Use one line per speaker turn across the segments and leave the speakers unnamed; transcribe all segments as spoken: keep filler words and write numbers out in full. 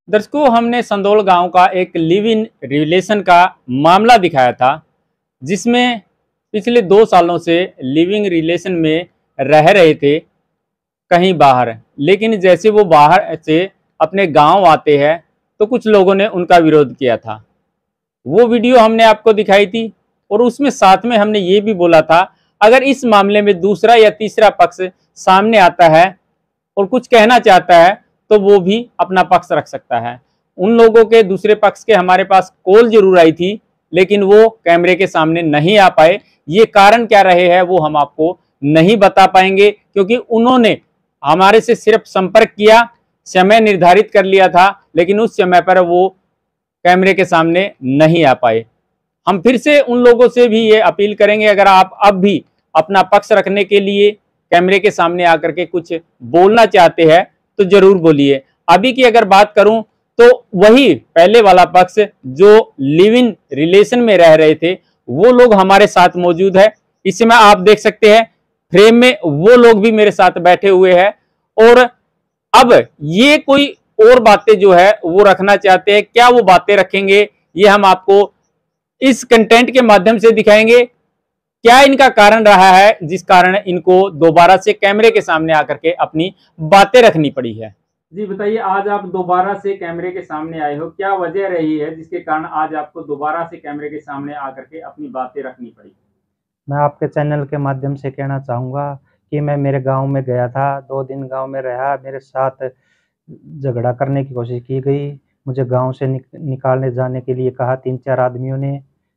दर्शकों, हमने संदौल गांव का एक लिव इन रिलेशन का मामला दिखाया था, जिसमें पिछले दो सालों से लिविंग रिलेशन में रह रहे थे कहीं बाहर। लेकिन जैसे वो बाहर से अपने गांव आते हैं तो कुछ लोगों ने उनका विरोध किया था। वो वीडियो हमने आपको दिखाई थी और उसमें साथ में हमने ये भी बोला था, अगर इस मामले में दूसरा या तीसरा पक्ष सामने आता है और कुछ कहना चाहता है तो वो भी अपना पक्ष रख सकता है। उन लोगों के दूसरे पक्ष के हमारे पास कॉल जरूर आई थी, लेकिन वो कैमरे के सामने नहीं आ पाए। ये कारण क्या रहे हैं वो हम आपको नहीं बता पाएंगे, क्योंकि उन्होंने हमारे से सिर्फ संपर्क किया, समय निर्धारित कर लिया था, लेकिन उस समय पर वो कैमरे के सामने नहीं आ पाए। हम फिर से उन लोगों से भी ये अपील करेंगे, अगर आप अब भी अपना पक्ष रखने के लिए कैमरे के सामने आकर के कुछ बोलना चाहते हैं तो जरूर बोलिए। अभी की अगर बात करूं तो वही पहले वाला पक्ष जो लिव इन रिलेशन में रह रहे थे वो लोग हमारे साथ मौजूद है। इस समय आप देख सकते हैं फ्रेम में वो लोग भी मेरे साथ बैठे हुए हैं, और अब ये कोई और बातें जो है वो रखना चाहते हैं। क्या वो बातें रखेंगे ये हम आपको इस कंटेंट के माध्यम से दिखाएंगे। क्या इनका कारण रहा है जिस कारण इनको दोबारा से कैमरे के सामने आकर के अपनी बातें रखनी पड़ी है। जी बताइए, आज आप दोबारा से कैमरे के सामने आए हो, क्या वजह रही है जिसके कारण आज आपको दोबारा से कैमरे के सामने आकर के अपनी बातें रखनी पड़ी?
मैं आपके चैनल के माध्यम से कहना चाहूँगा कि मैं मेरे गांव में गया था, दो दिन गांव में रहा, मेरे साथ झगड़ा करने की कोशिश की गई, मुझे गांव से निक, निकालने जाने के लिए कहा तीन चार आदमियों ने,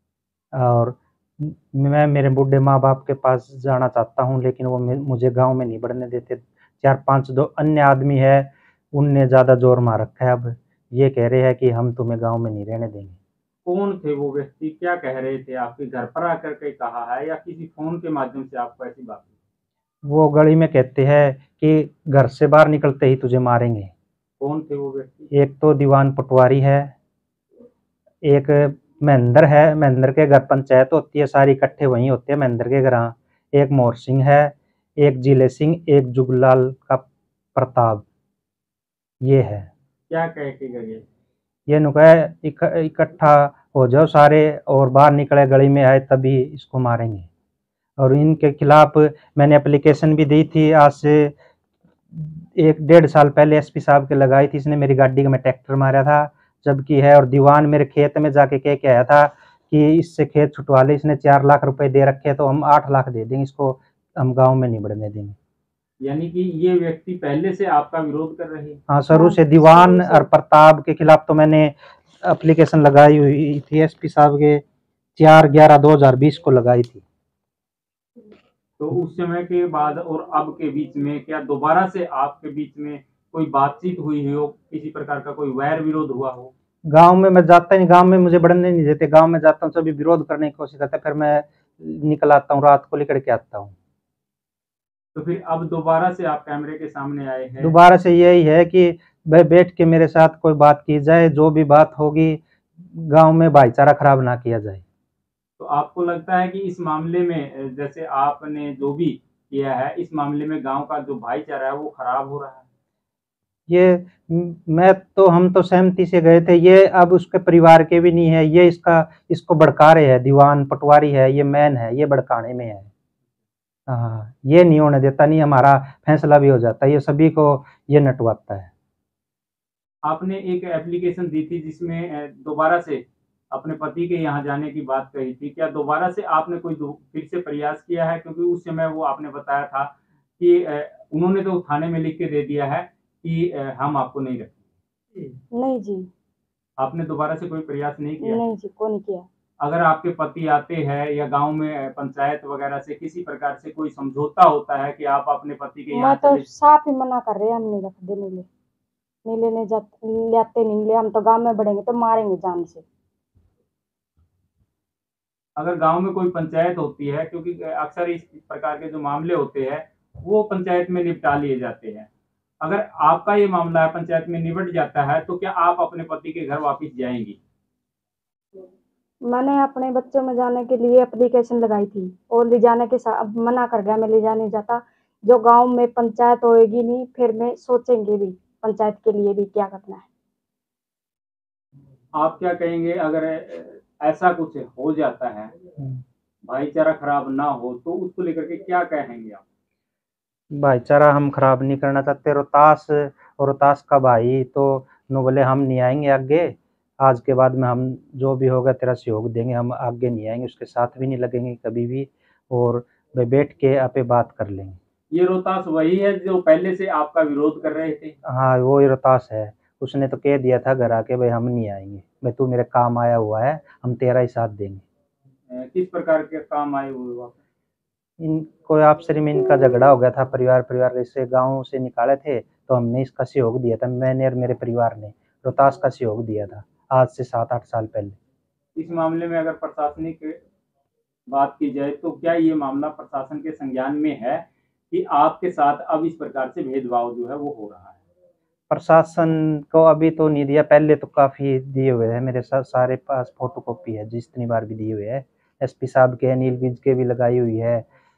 और मैं मेरे बूढ़े माँ बाप के पास जाना चाहता हूं, लेकिन वो मुझे गांव में नहीं बढ़ने देते। चार पांच दो अन्य आदमी है, उनने ज़्यादा जोर मार रखा है। अब ये कह रहे हैं कि हम तुम्हें गाँव में नहीं रहने देंगे।
कौन थे वो व्यक्ति, क्या कह रहे थे? आपके घर पर आकर के कहा है या किसी फोन के माध्यम से आपको ऐसी बात?
वो गली में कहते हैं कि घर से बाहर निकलते ही तुझे मारेंगे।
कौन थे वो व्यक्ति?
एक तो दीवान पटवारी है, एक महेंद्र है, महेंद्र के घर पंचायत होती है, सारी इकट्ठे वहीं होते हैं महेंद्र के घर। एक मोर सिंह है, एक जिले सिंह, एक जुगलाल का प्रताप, ये है।
क्या कह के गए?
ये नुका इकट्ठा हो जाओ सारे और बाहर निकले, गली में आए तभी इसको मारेंगे। और इनके खिलाफ मैंने एप्लीकेशन भी दी थी, आज से एक डेढ़ साल पहले एसपी साहब के लगाई थी। इसने मेरी गाड़ी का मैं ट्रैक्टर मारा था जबकि है, और दीवान मेरे खेत में जाके कह के आया था कि इससे खेत छुटवा ले, इसने चार लाख रुपए दे रखे तो हम आठ लाख दे देंगे इसको, हम गांव में नहीं बढ़ने देंगे।
यानी कि ये व्यक्ति पहले से आपका विरोध कर रहे हैं?
हाँ, शुरू से दीवान और प्रताप के खिलाफ तो मैंने एप्लीकेशन लगाई हुई थी एसपी साहब के, चार ग्यारह दो हजार बीस को लगाई थी।
तो उस समय के बाद और अब के बीच में क्या दोबारा से आपके बीच में कोई बातचीत हुई हो, किसी प्रकार का कोई वैर विरोध हुआ हो?
गांव में मैं जाता नहीं, गांव में मुझे बढ़ने नहीं देते, गांव में जाता हूँ सभी विरोध करने की कोशिश करते, फिर मैं निकल आता हूँ, रात को लेकर के आता हूँ।
तो फिर अब दोबारा से आप कैमरे के सामने आए हैं?
दोबारा से यही है कि भाई बैठ के मेरे साथ कोई बात की जाए, जो भी बात होगी गांव में भाईचारा खराब ना किया जाए।
तो आपको लगता है कि इस मामले में जैसे आपने जो भी किया है, इस मामले में गांव का जो भाईचारा है वो खराब हो रहा है?
ये मैं तो हम तो सहमति से गए थे, ये अब उसके परिवार के भी नहीं है, ये इसका इसको भड़का रहे हैं। दीवान पटवारी है, ये मैन है, ये भड़काने में है। हाँ, ये नहीं होने देता, नहीं हमारा फैसला भी हो जाता है, ये सभी को ये नटवाता है।
आपने एक एप्लीकेशन दी थी जिसमें दोबारा से अपने पति के यहाँ जाने की बात कही थी, क्या दोबारा से आपने कोई फिर से प्रयास किया है? क्योंकि उस समय वो आपने बताया था कि उन्होंने तो थाने में लिख के दे दिया है कि हम आपको नहीं रखेंगे।
नहीं जी।
आपने दोबारा से कोई प्रयास नहीं किया?
नहीं जी, कौन किया।
अगर आपके पति आते हैं या गांव में पंचायत वगैरह से किसी प्रकार से कोई समझौता होता है कि आप अपने पति के यहाँ
तो साफ ही मना कर रहे हैं, हम नहीं रख देने ले, नहीं लेने जाते, लेते नहीं ले, हम तो गांव में बढ़ेंगे तो मारेंगे जान से।
अगर गांव में कोई पंचायत होती है, क्योंकि अक्सर इस प्रकार के जो मामले होते हैं वो पंचायत में निपटा लिए जाते हैं, अगर आपका ये मामला पंचायत में निपट जाता है तो क्या आप अपने पति के घर वापस जाएंगी?
मैंने अपने बच्चों में जाने के लिए एप्लीकेशन लगाई थी और ले जाने के साथ अब मना कर गया, मैं ले जाने जाता। जो गांव में पंचायत होएगी नहीं, फिर मैं सोचेंगे भी पंचायत के लिए भी क्या करना है।
आप क्या कहेंगे अगर ऐसा कुछ हो जाता है, भाईचारा खराब ना हो, तो उसको लेकर के क्या कहेंगे आप?
भाईचारा हम खराब नहीं करना चाहते। रोहतास और रोहतास का भाई तो नो बोले हम नहीं आएंगे आगे, आज के बाद में हम जो भी होगा तेरा सहयोग देंगे, हम आगे नहीं आएंगे, उसके साथ भी नहीं लगेंगे कभी भी, और वे बैठ के आपे बात कर लेंगे।
ये रोहतास वही है जो पहले से आपका विरोध कर रहे थे?
हाँ, वो ही रोहतास है। उसने तो कह दिया था घर आके, भाई हम नहीं आएंगे, भाई तू मेरे काम आया हुआ है, हम तेरा ही साथ देंगे।
अ, किस प्रकार के काम आए हुए वहाँ पे?
इनको आपसी में इनका झगड़ा हो गया था, परिवार परिवार ऐसे गाँव से निकाले थे, तो हमने इसका सहयोग दिया था, मैंने और मेरे परिवार ने रोहतास का सहयोग दिया था आज से सात आठ साल पहले।
इस मामले में अगर प्रशासनिक बात की जाए तो क्या ये मामला प्रशासन के संज्ञान में है कि आपके साथ अब इस प्रकार से भेदभाव जो है वो हो रहा है?
प्रशासन को अभी तो नहीं दिया, पहले तो काफ़ी दिए हुए हैं, मेरे साथ सारे पास फोटोकॉपी है, जितनी बार भी दिए हुए हैं। एसपी साहब के, अनिल विज के भी लगाई हुई है,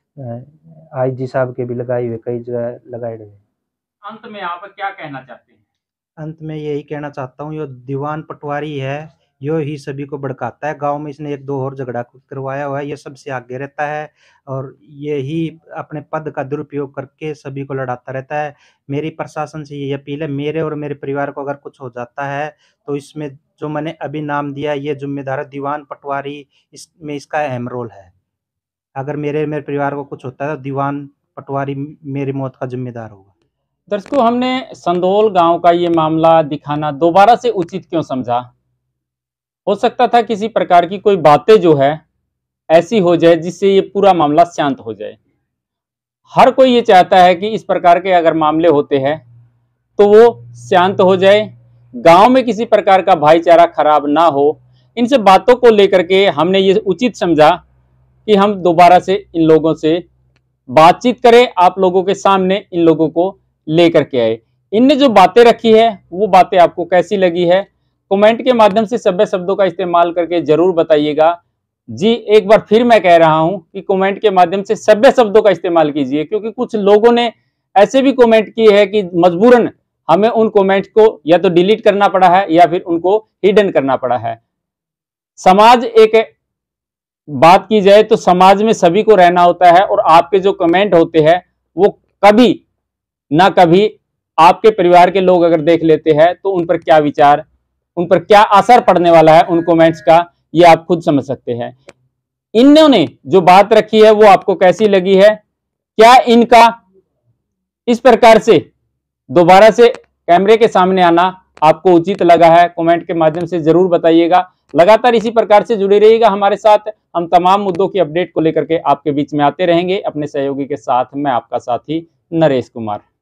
आईजी साहब के भी लगाई हुई है, कई जगह लगाए हुए हैं।
अंत में आप क्या कहना चाहते हैं?
अंत में यही कहना चाहता हूँ, यो दीवान पटवारी है, यो ही सभी को भड़काता है। गांव में इसने एक दो और झगड़ा करवाया हुआ है, ये सबसे आगे रहता है और यही अपने पद का दुरुपयोग करके सभी को लड़ाता रहता है। मेरी प्रशासन से यही अपील है, मेरे और मेरे परिवार को अगर कुछ हो जाता है तो इसमें जो मैंने अभी नाम दिया ये जिम्मेदार है दीवान पटवारी, इसमें इसका अहम रोल है। अगर मेरे मेरे परिवार को कुछ होता है तो दीवान पटवारी मेरी मौत का जिम्मेदार होगा।
दर्शकों, हमने संदोल गांव का ये मामला दिखाना दोबारा से उचित क्यों समझा? हो सकता था किसी प्रकार की कोई बातें जो है ऐसी हो जाए जिससे ये पूरा मामला शांत हो जाए। हर कोई ये चाहता है कि इस प्रकार के अगर मामले होते हैं तो वो शांत हो जाए, गांव में किसी प्रकार का भाईचारा खराब ना हो। इन सब बातों को लेकर के हमने ये उचित समझा कि हम दोबारा से इन लोगों से बातचीत करें, आप लोगों के सामने इन लोगों को लेकर के आए। इनने जो बातें रखी है वो बातें आपको कैसी लगी है, कमेंट के माध्यम से सभ्य शब्दों का इस्तेमाल करके जरूर बताइएगा। जी, एक बार फिर मैं कह रहा हूं कि कमेंट के माध्यम से सभ्य शब्दों का इस्तेमाल कीजिए, क्योंकि कुछ लोगों ने ऐसे भी कमेंट किए हैं कि मजबूरन हमें उन कमेंट को या तो डिलीट करना पड़ा है या फिर उनको हिडन करना पड़ा है। समाज, एक बात की जाए तो समाज में सभी को रहना होता है, और आपके जो कमेंट होते हैं वो कभी ना कभी आपके परिवार के लोग अगर देख लेते हैं तो उन पर क्या विचार, उन पर क्या असर पड़ने वाला है उन कमेंट्स का, ये आप खुद समझ सकते हैं। इन्होंने जो बात रखी है वो आपको कैसी लगी है? क्या इनका इस प्रकार से दोबारा से कैमरे के सामने आना आपको उचित लगा है? कमेंट के माध्यम से जरूर बताइएगा। लगातार इसी प्रकार से जुड़े रहिएगा हमारे साथ। हम तमाम मुद्दों की अपडेट को लेकर के आपके बीच में आते रहेंगे अपने सहयोगी के साथ। मैं आपका साथी नरेश कुमार।